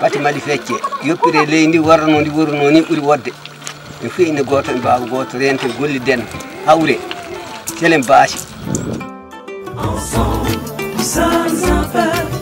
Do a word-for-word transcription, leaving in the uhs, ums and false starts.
fati mali fecce yoppire leydi warno ndi wurno ni ɓuri wodde en fi ine goto en baawa goto rente golli den hawre selen baasi ensemble sans en peur